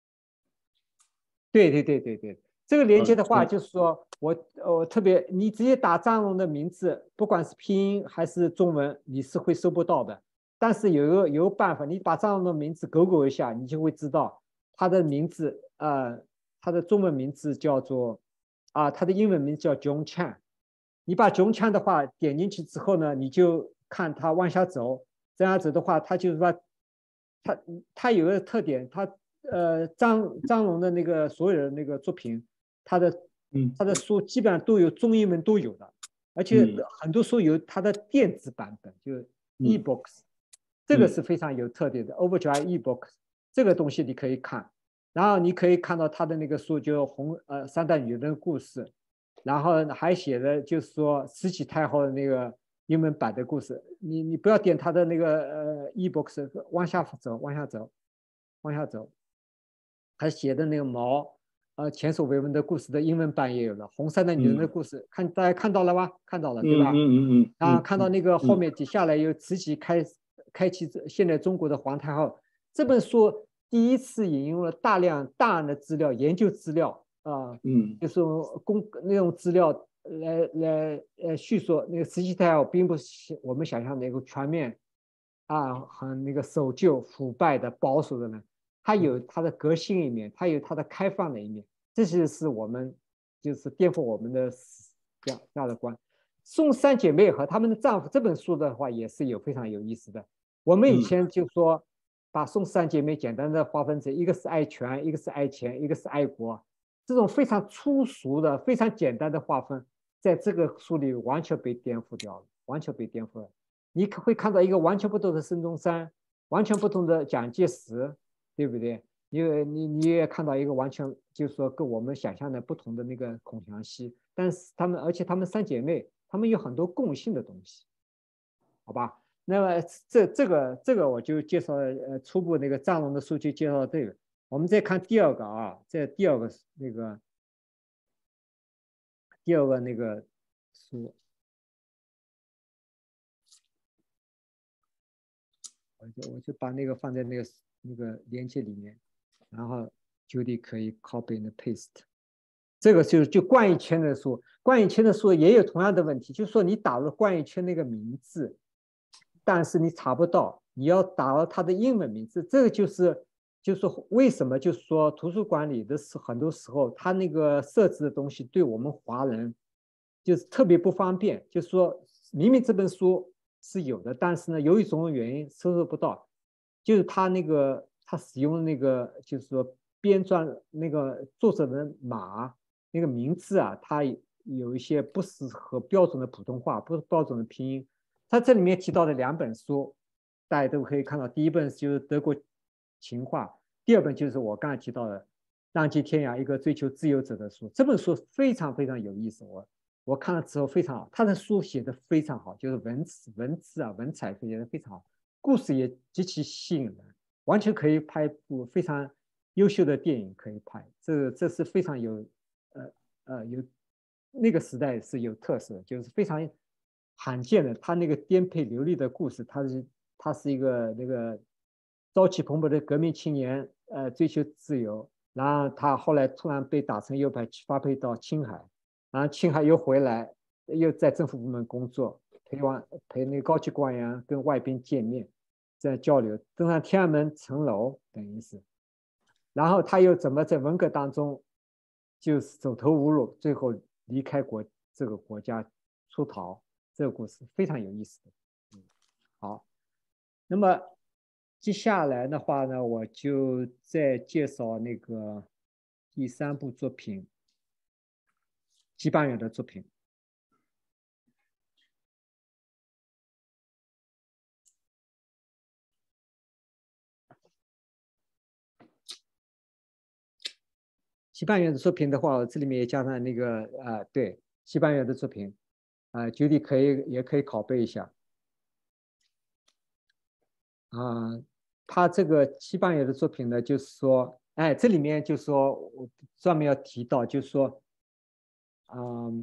B: 对对对对对，这个连接的话，就是说我我特别你直接打藏龙的名字，不管是拼音还是中文，你是会搜不到的。但是有一个有个办法，你把藏龙的名字勾勾一下，你就会知道他的名字呃。他的中文名字叫做啊，他的英文名字叫 John Chan。你把 John Chan 的话点进去之后呢，你就看他往下走，这样子的话，他就是说，他他有个特点，他呃张张龙的那个所有的那个作品，他的他的书基本上都有中英文都有的，而且很多书有他的电子版本，就 e-books，这个是非常有特点的 Overdrive e-books，这个东西你可以看。然后你可以看到他的那个书，就红呃三代女人的故事，然后还写的就是说慈禧太后的那个英文版的故事。你你不要点他的那个呃 e-books，往下走，往下走，往下走。他写的那个毛呃前所未闻的故事的英文版也有了，红三代女人的故事，看大家看到了吧？看到了对吧？
D: 嗯嗯嗯。
B: 然后看到那个后面底下来有慈禧开开启现在中国的皇太后这本书。第一次引用了大量大量的资料，研究资料啊，
D: 嗯，
B: 就是公那种资料来来呃叙述那个慈禧太后并不是我们想象的一个全面啊，很那个守旧、腐败的、保守的人，他有他的革新一面，他有他的开放的一面，这些是我们就是颠覆我们的价价值观。宋三姐妹和她们的丈夫这本书的话也是有非常有意思的。我们以前就说。把宋三姐妹简单的划分成一个是爱权，一个是爱钱，一个是爱国，这种非常粗俗的、非常简单的划分，在这个书里完全被颠覆掉了，完全被颠覆了。你会看到一个完全不同的孙中山，完全不同的蒋介石，对不对？你你你也看到一个完全就是说跟我们想象的不同的那个孔祥熙，但是他们而且他们三姐妹，他们有很多共性的东西，好吧？那么这这个这个我就介绍呃初步那个藏龙的书就介绍这个，我们再看第二个啊，这第二个那个第二个那个书，我就我就把那个放在那个那个连接里面，然后 Judy 可以 copy and paste。这个就就冠一圈的书，冠一圈的书也有同样的问题，就是说你打入冠一圈那个名字。但是你查不到，你要打到它的英文名字，这个就是就是为什么就是说图书馆里的是很多时候它那个设置的东西对我们华人就是特别不方便，就是说明明这本书是有的，但是呢由于种种原因搜索不到，就是他那个他使用那个就是说编撰那个作者的码那个名字啊，它有一些不适合标准的普通话，不是标准的拼音。他这里面提到的两本书，大家都可以看到，第一本就是德国情话，第二本就是我刚才提到的《浪迹天涯》，一个追求自由者的书。这本书非常非常有意思，我我看了之后非常好，他的书写的非常好，就是文字文字啊文采写的非常好，故事也极其吸引人，完全可以拍一部非常优秀的电影可以拍。这这是非常有呃呃有那个时代是有特色，就是非常。罕见的，他那个颠沛流离的故事，他是他是一个那个朝气蓬勃的革命青年，呃，追求自由，然后他后来突然被打成右派，发配到青海，然后青海又回来，又在政府部门工作，陪完陪那个高级官员跟外宾见面，这样交流，登上天安门城楼，等于是，然后他又怎么在文革当中就是走投无路，最后离开国这个国家出逃。这个故事非常有意思的，嗯，好，那么接下来的话呢，我就再介绍那个第三部作品，西班牙的作品。西班牙的作品的话，这里面也加上那个啊、呃，对，西班牙的作品，啊、呃，绝对可以，也可以拷贝一下。啊、呃，他这个西班牙的作品呢，就是说，哎，这里面就是说我专门要提到，就是说，嗯，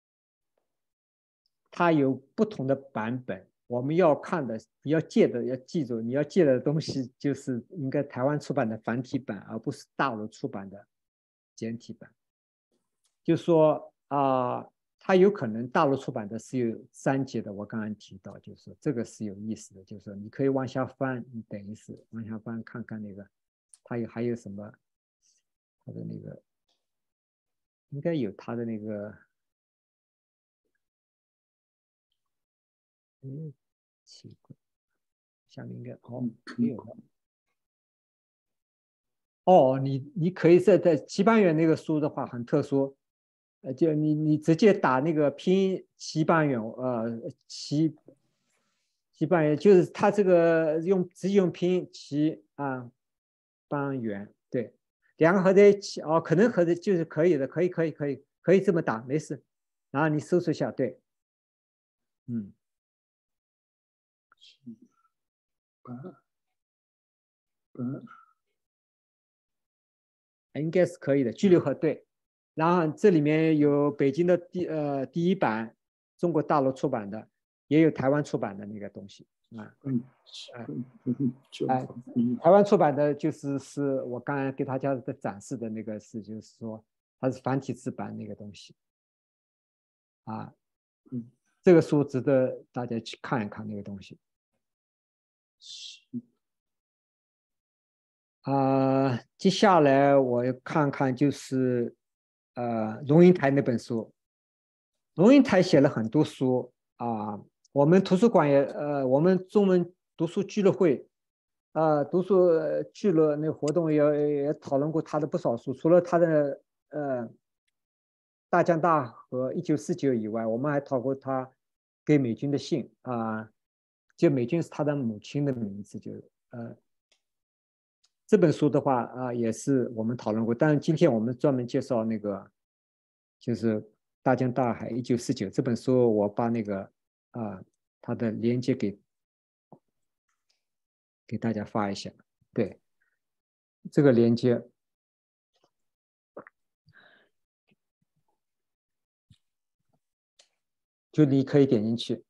B: 它有不同的版本。我们要看的，你要借的，要记住，你要借的东西就是应该台湾出版的繁体版，而不是大陆出版的简体版。就说啊、呃，它有可能大陆出版的是有三节的，我刚刚提到，就是说这个是有意思的，就是说你可以往下翻，你等于是往下翻看看那个，它有还有什么，它的那个应该有它的那个，嗯，奇怪，下面应该哦没有了。哦，你你可以在在西班牙那个书的话很特殊，呃，就你你直接打那个拼音西班牙，呃，西西班牙就是它这个用直接用拼音西啊班牙，对，两个合在一起哦，可能合在就是可以的，可以可以可以可以这么打，没事。然后你搜索一下，对，嗯，应该是可以的，居留核对。然后这里面有北京的第呃第一版，中国大陆出版的，也有台湾出版的那个东西啊。嗯，哎，台湾出版的就是是我刚才给大家的展示的那个是，就是说它是繁体字版那个东西啊。嗯，这个书值得大家去看一看那个东西。啊、呃，接下来我要看看就是呃龙应台那本书。龙应台写了很多书啊、呃，我们图书馆也呃，我们中文读书俱乐会啊、呃，读书俱乐那个活动也也讨论过他的不少书，除了他的呃大江大河一九四九以外，我们还讨过他给美军的信啊、呃，就美军是他的母亲的名字，就呃。这本书的话啊、呃，也是我们讨论过，但是今天我们专门介绍那个，就是《大江大海一九四九》这本书，我把那个啊、呃、它的链接给给大家发一下。对，这个链接就你可以点进去。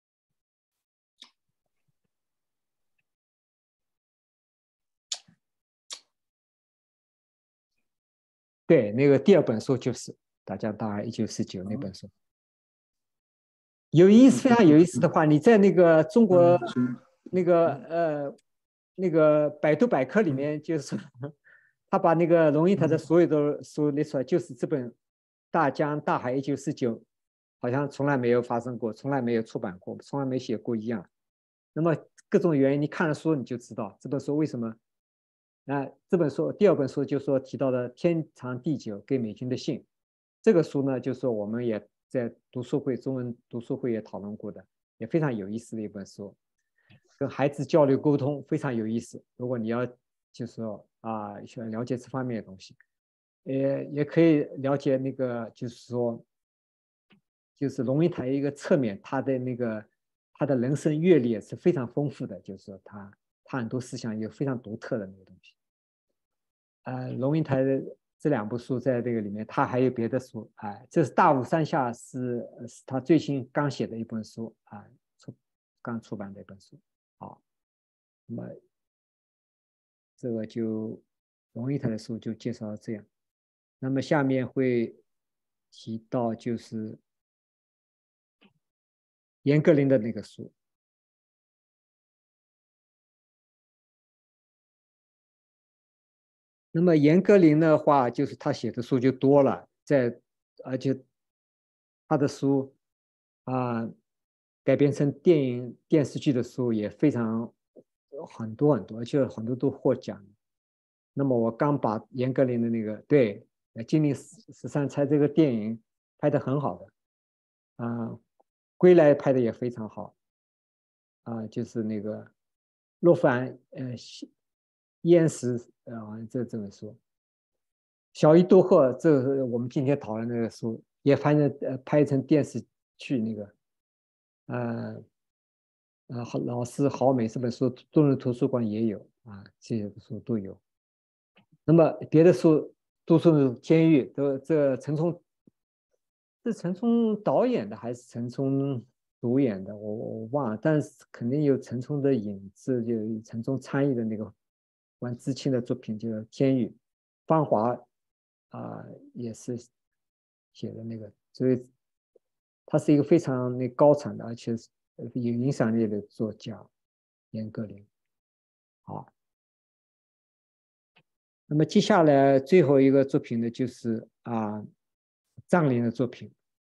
B: 对，那个第二本书就是《大江大海一九四九》那本书。有意思，非常有意思的话，你在那个中国那个呃那个百度百科里面，就是他把那个龙应台的所有的书列出来，就是这本《大江大海一九四九》，好像从来没有发生过，从来没有出版过，从来没写过一样。那么各种原因，你看了书你就知道这本书为什么。那这本书第二本书就说提到的天长地久给美军的信，这个书呢，就是我们也在读书会中文读书会也讨论过的，也非常有意思的一本书，跟孩子交流沟通非常有意思。如果你要就是说啊，需要了解这方面的东西，也也可以了解那个就是说，就是龙应台一个侧面，他的那个他的人生阅历也是非常丰富的，就是说他他很多思想有非常独特的那个东西。呃，龙应台的这两部书在这个里面，他还有别的书啊、呃。这是《大雾山下》是，是是他最新刚写的一本书啊、呃，出刚出版的一本书。好，那么这个就龙应台的书就介绍到这样。那么下面会提到就是严歌苓的那个书。那么严歌苓的话，就是他写的书就多了，在而且他的书啊、呃、改编成电影电视剧的书也非常很多很多，而且很多都获奖。那么我刚把严歌苓的那个对《呃金陵十十三钗》这个电影拍得很好的，啊、呃，归来拍的也非常好，啊、呃，就是那个洛凡呃淹死啊，这这本书，小鱼多鹤，这是我们今天讨论那个书，也翻成呃拍成电视剧那个，呃呃老师好美这本书，中人图书馆也有啊，这些书都有。那么别的书都是监狱，都这陈冲是陈冲导演的还是陈冲主演的，我我忘了，但是肯定有陈冲的影子，就陈冲参与的那个关知青的作品，就是《监狱》，芳华啊、呃、也是写的那个，所以他是一个非常那高产的，而且是有影响力的作家严歌苓。好。那么接下来最后一个作品呢，就是啊，张陵的作品。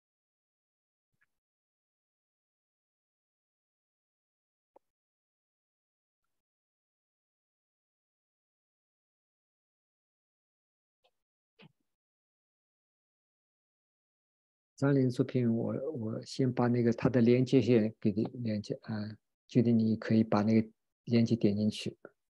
B: 张陵的作品我，我我先把那个它的连接线给你连接啊，决定你可以把那个连接点进去。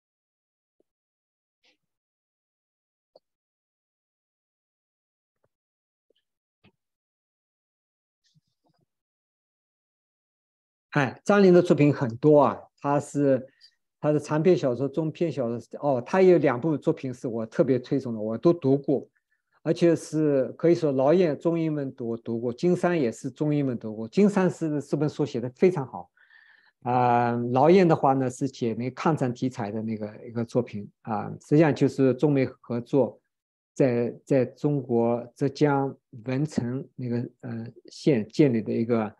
B: 哎，张陵的作品很多啊，他是他的长篇小说、中篇小说哦，他有两部作品是我特别推崇的，我都读过，而且是可以说劳燕中英文读读过，金山也是中英文读过。金山是这本书写的非常好啊、呃，劳燕的话呢是写那个抗战题材的那个一个作品啊、呃，实际上就是中美合作在在中国浙江文成那个呃县建立的一个。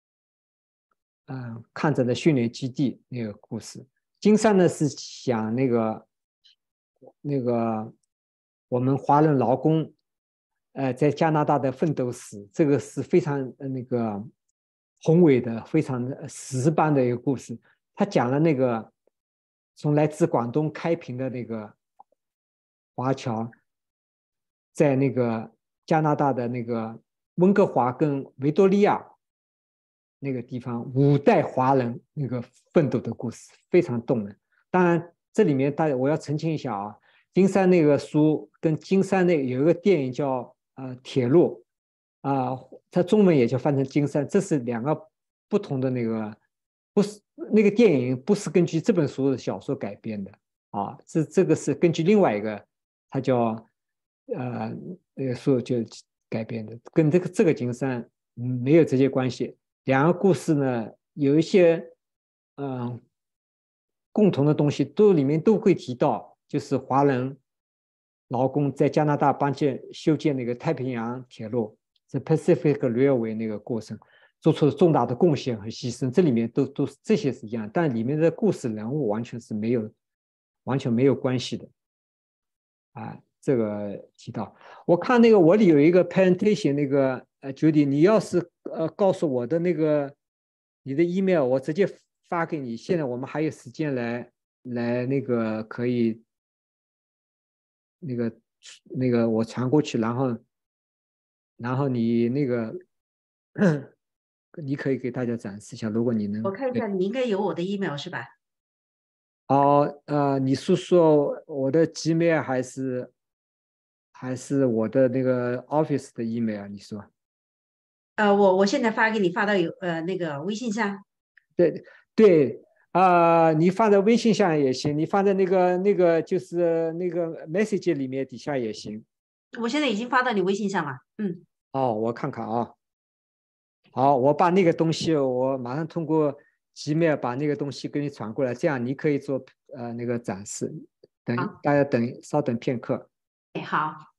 B: 嗯，抗战的训练基地那个故事。金山呢是讲那个那个我们华人劳工，呃，在加拿大的奋斗史，这个是非常那个宏伟的、非常史诗般的一个故事。他讲了那个从来自广东开平的那个华侨，在那个加拿大的那个温哥华跟维多利亚。那个地方五代华人那个奋斗的故事非常动人。当然，这里面大家我要澄清一下啊，金山那个书跟金山那有一个电影叫呃铁路啊、呃，它中文也叫翻成金山，这是两个不同的那个，不是那个电影不是根据这本书的小说改编的啊，这这个是根据另外一个，它叫呃那个书就改编的，跟这个这个金山嗯没有直接关系。两个故事呢，有一些嗯、呃、共同的东西，都里面都会提到，就是华人劳工在加拿大帮建修建那个太平洋铁路，是 Pacific Railway 那个过程，做出了重大的贡献和牺牲。这里面都都是这些是一样，但里面的故事人物完全是没有完全没有关系的啊。这个提到，我看那个我里有一个 presentation， 那个呃 Judy， 你要是呃告诉我的那个你的 email， 我直接发给你。现在我们还有时间来来那个可以那个那个我传过去，然后然后你那个你可以给大家展示一下，如果你能。
A: 我看一下，你应该有我的 email 是吧？
B: 哦，呃，你是说我的 Gmail 还是还是我的那个 Office 的 email 啊？你说？
A: 呃，我我现在发给你，发到有呃那个微信上。
B: 对对啊、呃，你放在微信上也行，你放在那个那个就是那个 message 里面底下也行。
A: 我现在已经发到你微信上了。嗯，
B: 哦，我看看啊。好，我把那个东西，我马上通过 Gmail 把那个东西给你传过来，这样你可以做呃那个展示。等
A: 好，
B: 大家等稍等片刻。
A: 哎，好。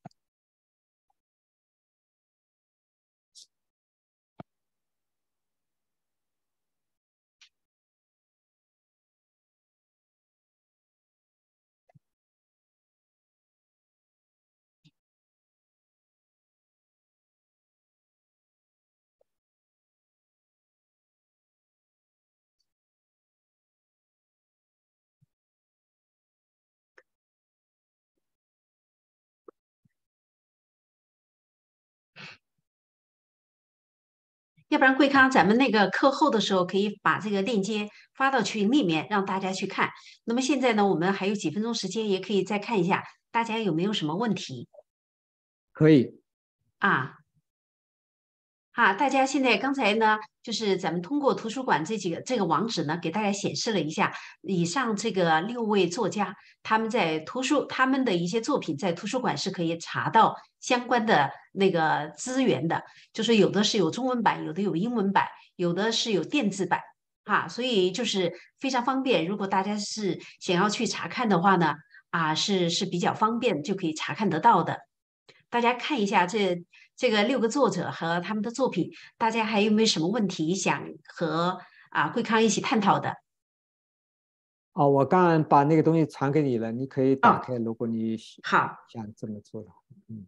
A: 要不然贵康咱们那个课后的时候可以把这个链接发到群里面，让大家去看。那么现在呢，我们还有几分钟时间，也可以再看一下大家有没有什么问题
B: 可以。
A: 啊。啊，大家现在刚才呢，就是咱们通过图书馆这几个这个网址呢，给大家显示了一下以上这个六位作家他们在图书他们的一些作品在图书馆是可以查到相关的那个资源的，就是有的是有中文版，有的有英文版，有的是有电子版啊，所以就是非常方便。如果大家是想要去查看的话呢，啊，是是比较方便，就可以查看得到的。大家看一下这这个六个作者和他们的作品，大家还有没有什么问题想和啊贵康一起探讨的？
B: 哦，我刚刚把那个东西传给你了，你可以打开，如果你
A: 好，
B: 想这么做的话，嗯。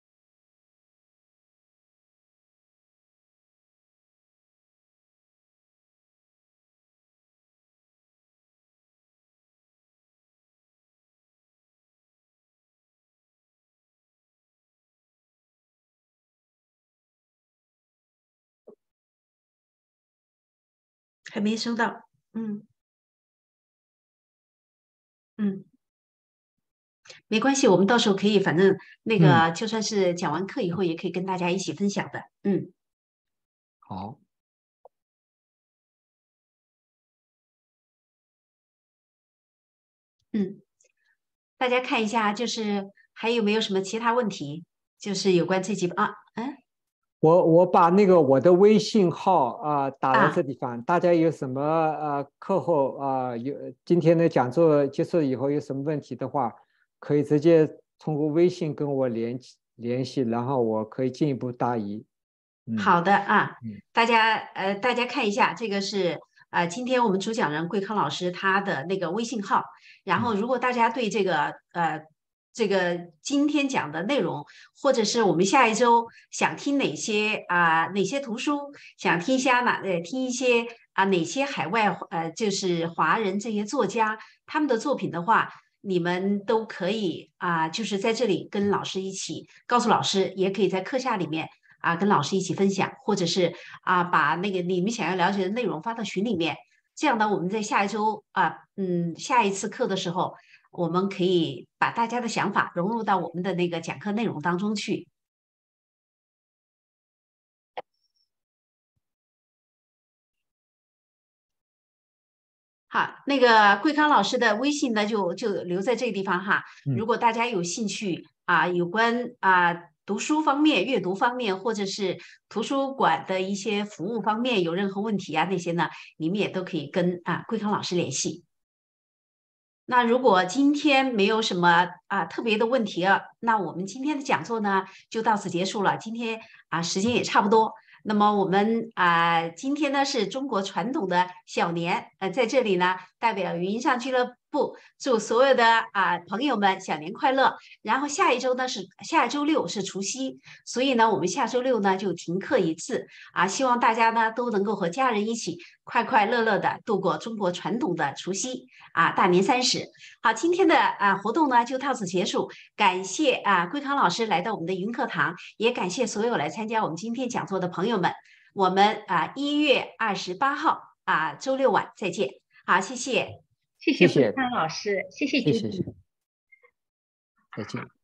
A: 还没收到，嗯嗯，没关系，我们到时候可以，反正那个就算是讲完课以后，也可以跟大家一起分享的，嗯。
B: 好。
A: 嗯，大家看一下，就是还有没有什么其他问题？就是有关这几啊，嗯
B: 我我把那个我的微信号啊、呃、打在
A: 啊，
B: 这地方，大家有什么呃课后啊、呃、有今天的讲座结束以后有什么问题的话，可以直接通过微信跟我联联系，然后我可以进一步答疑。嗯，
A: 好的啊，
B: 嗯
A: 大家呃，大家看一下，这个是啊、呃今天我们主讲人桂康老师他的那个微信号。然后，
B: 嗯
A: 如果大家对这个呃这个今天讲的内容，或者是我们下一周想听哪些啊、哪些图书，想听一下哪呃听一些啊、哪些海外呃就是华人这些作家他们的作品的话，你们都可以啊、就是在这里跟老师一起告诉老师，也可以在课下里面。啊，跟老师一起分享，或者是啊，把那个你们想要了解的内容发到群里面。这样呢，我们在下一周啊，嗯，下一次课的时候，我们可以把大家的想法融入到我们的那个讲课内容当中去。好，那个桂康老师的微信呢，就就留在这个地方哈。如
B: 嗯
A: 果大家有兴趣啊，有关啊读书方面、阅读方面，或者是图书馆的一些服务方面有任何问题啊，那些呢，你们也都可以跟啊桂康老师联系。那如果今天没有什么啊特别的问题了，那我们今天的讲座呢就到此结束了。今天啊时间也差不多，那么我们啊今天呢是中国传统的小年，呃在这里呢代表云上俱乐部祝所有的啊朋友们小年快乐。然后下一周呢是下周六是除夕，所以呢我们下周六呢就停课一次啊，希望大家呢都能够和家人一起快快乐乐的度过中国传统的除夕啊大年三十。好，今天的啊活动呢就到此结束，感谢啊桂康老师来到我们的云课堂，也感谢所有来参加我们今天讲座的朋友们。我们啊一月二十八号啊周六晚再见。好，谢谢，
C: 谢谢
B: 谢谢
C: 桂康老师，谢谢
B: 谢
C: 朱迪。
B: 谢谢，再见。